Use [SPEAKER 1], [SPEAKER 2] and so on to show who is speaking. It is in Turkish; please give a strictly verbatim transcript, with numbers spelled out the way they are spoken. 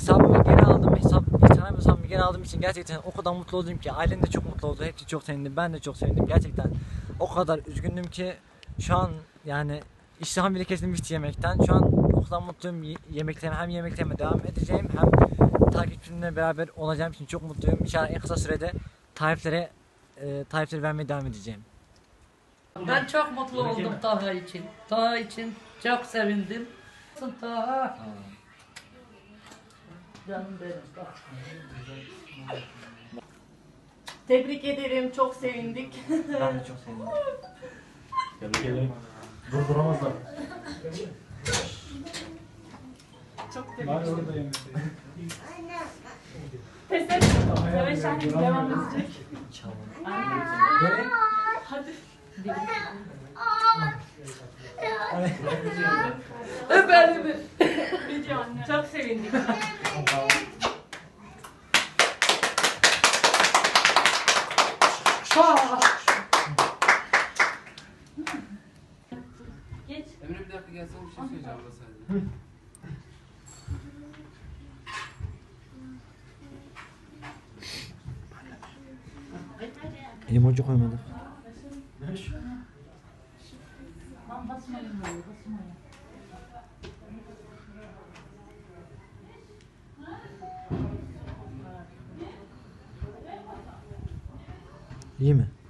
[SPEAKER 1] hesabımı geri aldım. Hesap, Instagram hesabımı geri aldığım için gerçekten o kadar mutlu oldum ki. Ailem de çok mutlu oldu. Hepsi çok sevindi. Ben de çok sevindim. Gerçekten o kadar üzgündüm ki şu an yani iştahım bile kesilmişti yemekten. Şu an o kadar mutluyum. Y- Yemeklerime hem yemeklerime devam edeceğim hem takipçilerimle beraber olacağım için çok mutluyum. İnşallah en kısa sürede tariflere e, tarifleri vermeye devam edeceğim.
[SPEAKER 2] Ben çok mutlu oldum Taha için. Taha için çok sevindim. Taha. Canım benim. Bak.
[SPEAKER 3] Tebrik ederim, çok sevindik.
[SPEAKER 1] Ben de çok sevindim.
[SPEAKER 4] Tebrik ederim. Durduramazlar.
[SPEAKER 3] Çok tebrik
[SPEAKER 4] Bari
[SPEAKER 3] ederim.
[SPEAKER 4] orada yemek.
[SPEAKER 3] Pes et. Yavaş yavaş devam edecek.
[SPEAKER 4] Nereye?
[SPEAKER 3] Hadi.
[SPEAKER 2] Öp elimi.
[SPEAKER 3] Video anne. Çok sevindik. Geç.
[SPEAKER 5] Emre bir dakika gelsene bir şey söyleyeceğim da sadece.
[SPEAKER 1] Emoji koymadık.
[SPEAKER 2] Lan basmayın böyle, basmayın.
[SPEAKER 1] İyi mi?